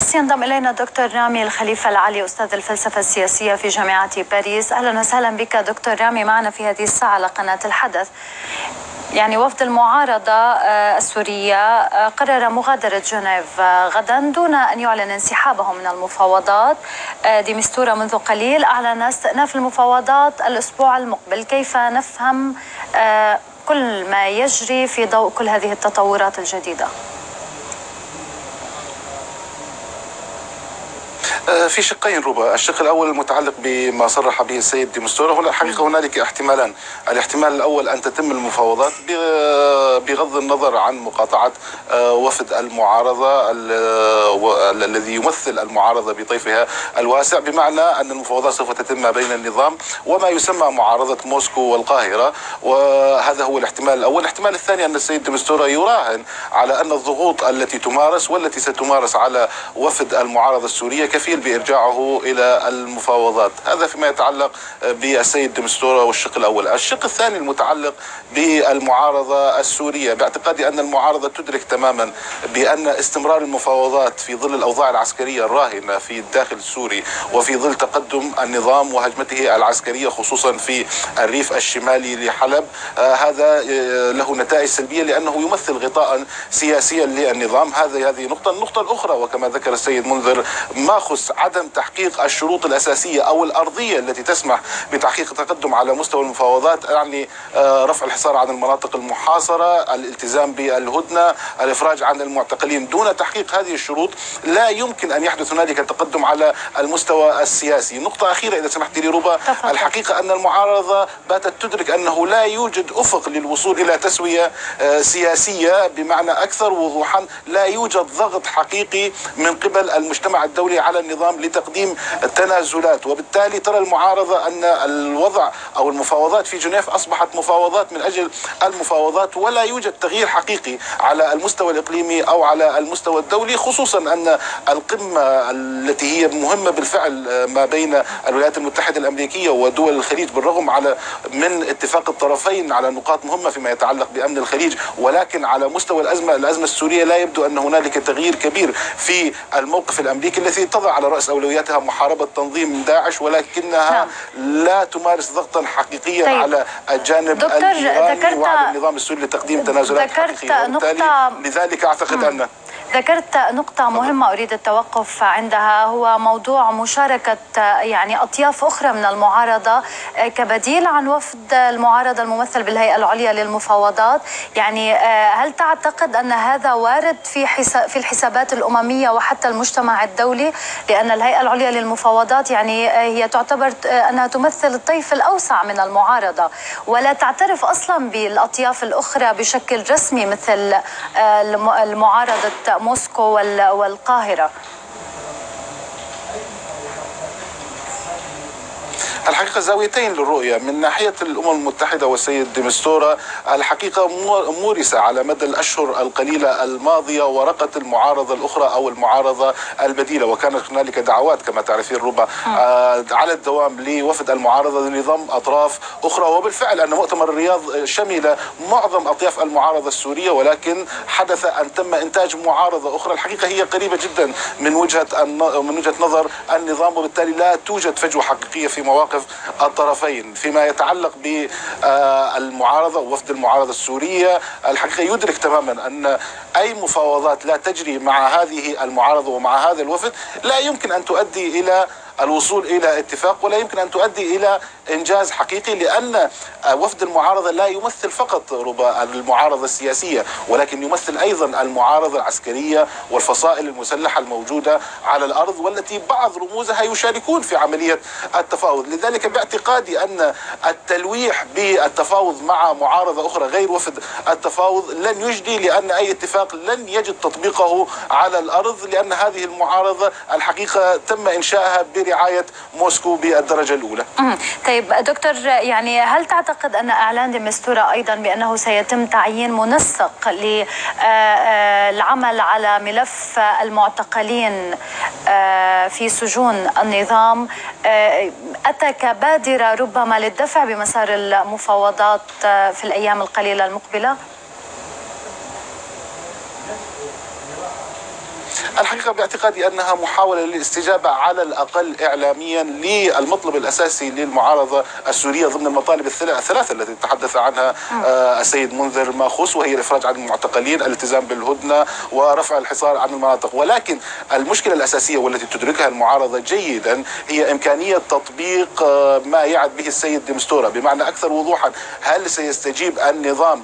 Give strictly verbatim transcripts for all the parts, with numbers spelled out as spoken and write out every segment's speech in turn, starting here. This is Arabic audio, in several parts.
ينضم إلينا دكتور رامي الخليفة العلي أستاذ الفلسفة السياسية في جامعة باريس. أهلا وسهلا بك دكتور رامي معنا في هذه الساعة على قناة الحدث. يعني وفد المعارضة السورية قرر مغادرة جنيف غدا دون أن يعلن انسحابه من المفاوضات. دي مستورة منذ قليل أعلن استئناف المفاوضات الأسبوع المقبل. كيف نفهم كل ما يجري في ضوء كل هذه التطورات الجديدة؟ في شقين ربما، الشق الاول المتعلق بما صرح به السيد دي مستورة. هنا حقيقه هنالك احتمالان، الاحتمال الاول ان تتم المفاوضات بغض النظر عن مقاطعه وفد المعارضه الذي يمثل المعارضه بطيفها الواسع، بمعنى ان المفاوضات سوف تتم ما بين النظام وما يسمى معارضه موسكو والقاهره، وهذا هو الاحتمال الاول. الاحتمال الثاني ان السيد دي مستورة يراهن على ان الضغوط التي تمارس والتي ستمارس على وفد المعارضه السوريه كفيل بإرجاعه إلى المفاوضات. هذا فيما يتعلق بالسيد دي مستورة والشق الأول. الشق الثاني المتعلق بالمعارضة السورية، باعتقادي أن المعارضة تدرك تماما بأن استمرار المفاوضات في ظل الأوضاع العسكرية الراهنة في الداخل السوري وفي ظل تقدم النظام وهجمته العسكرية خصوصا في الريف الشمالي لحلب، آه هذا آه له نتائج سلبية لأنه يمثل غطاء سياسيا للنظام. هذه هذه نقطة. النقطة الأخرى وكما ذكر السيد منذر ما خص عدم تحقيق الشروط الأساسية أو الأرضية التي تسمح بتحقيق التقدم على مستوى المفاوضات، يعني رفع الحصار عن المناطق المحاصرة، الالتزام بالهدنة، الإفراج عن المعتقلين. دون تحقيق هذه الشروط لا يمكن أن يحدث هنالك تقدم على المستوى السياسي. نقطة أخيرة إذا سمحت لي ربا، الحقيقة أن المعارضة باتت تدرك أنه لا يوجد أفق للوصول إلى تسوية سياسية، بمعنى أكثر وضوحا لا يوجد ضغط حقيقي من قبل المجتمع الدولي على النظام لتقديم تنازلات، وبالتالي ترى المعارضة أن الوضع أو المفاوضات في جنيف أصبحت مفاوضات من أجل المفاوضات، ولا يوجد تغيير حقيقي على المستوى الإقليمي أو على المستوى الدولي، خصوصا أن القمة التي هي مهمة بالفعل ما بين الولايات المتحدة الأمريكية ودول الخليج، بالرغم على من اتفاق الطرفين على نقاط مهمة فيما يتعلق بأمن الخليج، ولكن على مستوى الأزمة الأزمة السورية لا يبدو أن هنالك تغيير كبير في الموقف الأمريكي الذي تضع على رأس أولوياتها محاربة تنظيم داعش، ولكنها نعم. لا تمارس ضغطا حقيقيا طيب. على الجانب الإيراني وعلى النظام السوري لتقديم تنازلات حقيقية، نقطة... لذلك أعتقد م. أن ذكرت نقطة مهمة أريد التوقف عندها، هو موضوع مشاركة يعني أطياف أخرى من المعارضة كبديل عن وفد المعارضة الممثل بالهيئة العليا للمفاوضات. يعني هل تعتقد أن هذا وارد في في الحسابات الأممية وحتى المجتمع الدولي؟ لأن الهيئة العليا للمفاوضات يعني هي تعتبر أنها تمثل الطيف الأوسع من المعارضة، ولا تعترف أصلا بالأطياف الأخرى بشكل رسمي مثل المعارضة موسكو والقاهرة. الحقيقة زاويتين للرؤية. من ناحية الأمم المتحدة والسيد دي مستورة، الحقيقة مورسة على مدى الأشهر القليلة الماضية ورقة المعارضة الأخرى أو المعارضة البديلة، وكانت هنالك دعوات كما تعرفين ربما آه على الدوام لوفد المعارضة لنظام أطراف أخرى، وبالفعل أن مؤتمر الرياض شمل معظم أطياف المعارضة السورية، ولكن حدث أن تم إنتاج معارضة أخرى الحقيقة هي قريبة جدا من وجهة من وجهة نظر النظام، وبالتالي لا توجد فجوة حقيقية في مواقف الطرفين. فيما يتعلق بالمعارضة ووفد المعارضة السورية، الحقيقة يدرك تماما أن أي مفاوضات لا تجري مع هذه المعارضة ومع هذا الوفد لا يمكن أن تؤدي إلى الوصول إلى اتفاق، ولا يمكن أن تؤدي إلى إنجاز حقيقي، لأن وفد المعارضة لا يمثل فقط ربما المعارضة السياسية، ولكن يمثل أيضا المعارضة العسكرية والفصائل المسلحة الموجودة على الأرض، والتي بعض رموزها يشاركون في عملية التفاوض. لذلك باعتقادي أن التلويح بالتفاوض مع معارضة أخرى غير وفد التفاوض لن يجدي، لأن أي اتفاق لن يجد تطبيقه على الأرض، لأن هذه المعارضة الحقيقة تم إنشائها برعاية موسكو بالدرجة الأولى. طيب دكتور، يعني هل تعتقد أن إعلان دي مستورة أيضا بأنه سيتم تعيين منسق للعمل على ملف المعتقلين في سجون النظام أتى كبادرة ربما للدفع بمسار المفاوضات في الأيام القليلة المقبلة؟ الحقيقة باعتقادي أنها محاولة للاستجابة على الأقل إعلاميا للمطلب الأساسي للمعارضة السورية ضمن المطالب الثلاثة التي تحدث عنها السيد منذر ماخوس، وهي الإفراج عن المعتقلين، الالتزام بالهدنة، ورفع الحصار عن المناطق. ولكن المشكلة الأساسية والتي تدركها المعارضة جيدا هي إمكانية تطبيق ما يعد به السيد دي مستورة، بمعنى أكثر وضوحا هل سيستجيب النظام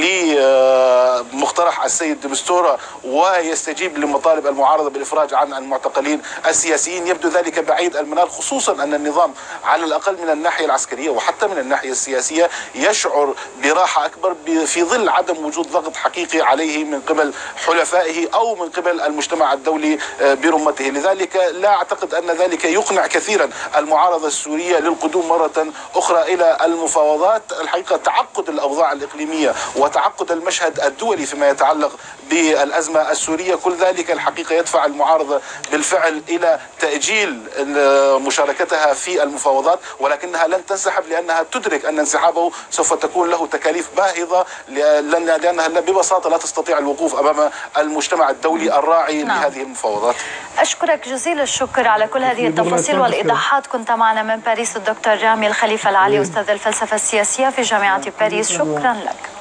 لمقترح السيد دي مستورة ويستجيب لمطالب المعارضة بالإفراج عن المعتقلين السياسيين؟ يبدو ذلك بعيد المنال، خصوصا أن النظام على الأقل من الناحية العسكرية وحتى من الناحية السياسية يشعر براحة أكبر في ظل عدم وجود ضغط حقيقي عليه من قبل حلفائه أو من قبل المجتمع الدولي برمته. لذلك لا أعتقد أن ذلك يقنع كثيرا المعارضة السورية للقدوم مرة أخرى إلى المفاوضات. الحقيقة تعقد الأوضاع الإقليمية وتعقد المشهد الدولي فيما يتعلق بالأزمة السورية، كل ذلك الحقيقة يدفع المعارضة بالفعل إلى تأجيل مشاركتها في المفاوضات، ولكنها لن تنسحب لأنها تدرك أن انسحابه سوف تكون له تكاليف باهظة، لأنها ببساطة لا تستطيع الوقوف أمام المجتمع الدولي الراعي نعم. لهذه المفاوضات. أشكرك جزيل الشكر على كل هذه التفاصيل والإيضاحات. كنت معنا من باريس الدكتور رامي الخليفة العالي أستاذ الفلسفة السياسية في جامعة باريس، شكرا لك.